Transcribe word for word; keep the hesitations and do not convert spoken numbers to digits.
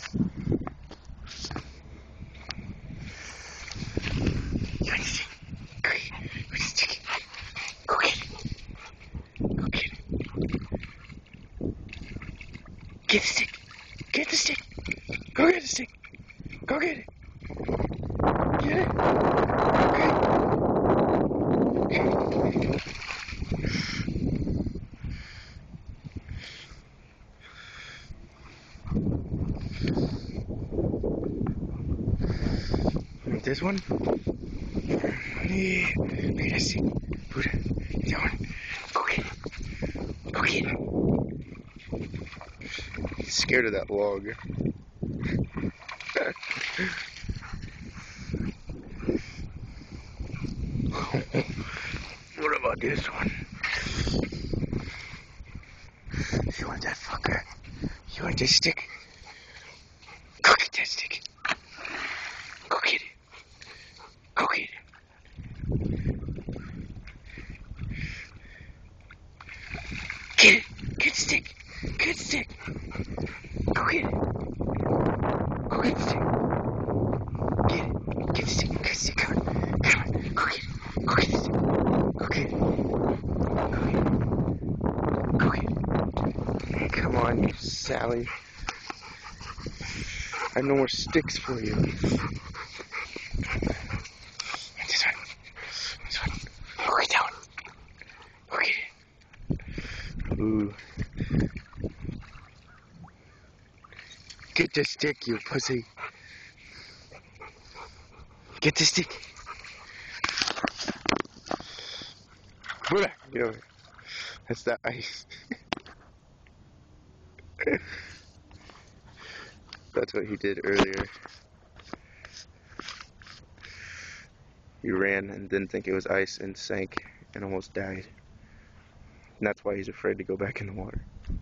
You want the stick? Go get it. Where's the stick? Go get it. Go get it. Get the stick. Get the stick. Go get the stick. Go get it. Get it. Okay. Like this one? Yeah. Look at that stick. Buddha. That one. Go get it. Go get it. He's scared of that log. What about this one? You want that fucker? You want this stick? Go get that stick. Go get it. Go get it. Get it. Get the stick. Get the stick. Go get it. Go get the stick. Get it. Get the stick. Get the stick. Come on. Come on. Go get it. Go get the stick. Go get it. Go get it. Go get it. Come on, Sally. I have no more sticks for you. This one. This one. Go get that one. Go get it. Ooh. Get the stick, you pussy. Get the stick. Get over here. That's the ice. That's what he did earlier. He ran and didn't think it was ice and sank and almost died. And that's why he's afraid to go back in the water.